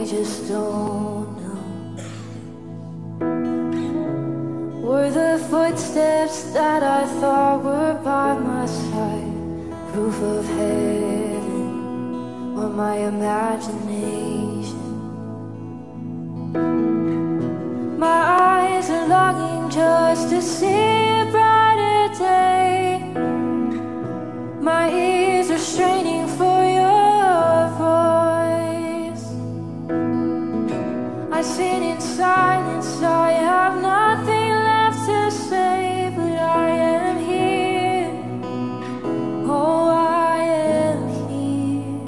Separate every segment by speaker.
Speaker 1: just don't know. Were the footsteps that I thought were by my side proof of heaven or my imagination? My eyes are longing just to see a brighter day. My ears are straining for your voice. I sit in silence, I have nothing left to say, but I am here. Oh, I am here.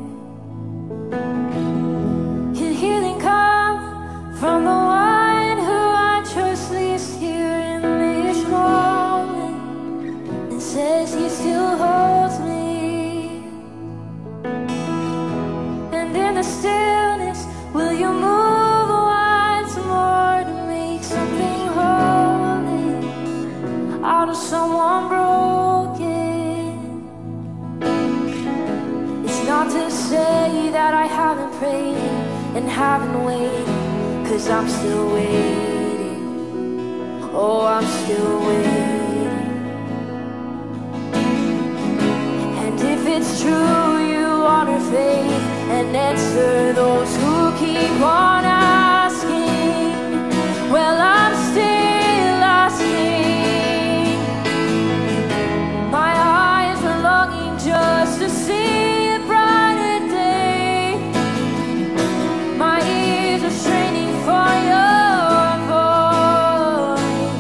Speaker 1: Can healing come from the one who I trust least here in this moment, and says he still holds me? And in the stillness, will you move once more to make something holy out of someone broken? It's not to say that I haven't prayed and haven't waited, 'cause I'm still waiting. Oh, I'm still waiting. And if it's true you honor faith and answer those who keep on asking, well, I'm still asking. My eyes are longing just to see a brighter day. My ears are straining for your voice.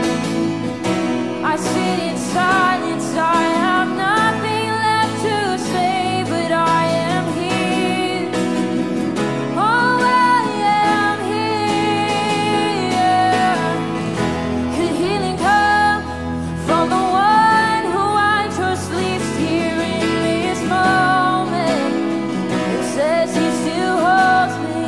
Speaker 1: I sit in silence, I have nothing left to say, but I am here. Oh, I am here. Could healing come from the one who I trust least here in this moment, and says he still holds me?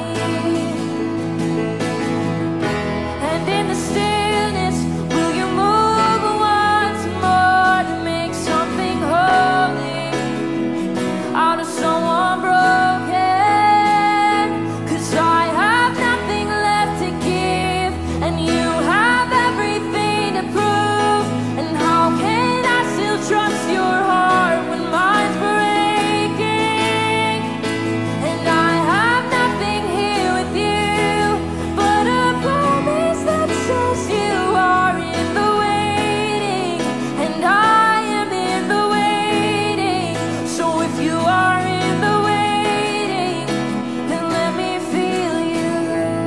Speaker 1: And in the stillness, will you move once more to make something holy out of someone broken? 'Cause I have nothing left to give, and you have everything to prove. And how can I still trust your heart when mine's breaking? And I have nothing here with you but a promise that says you are in the waiting, and I am in the waiting. So if you are in the waiting, then let me feel you.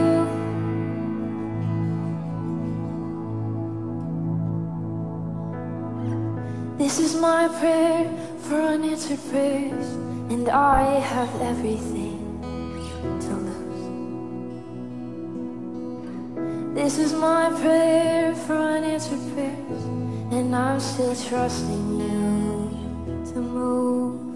Speaker 1: This is my prayer for unanswered prayers, and I have everything to lose. This is my prayer for unanswered prayers, and I'm still trusting you to move.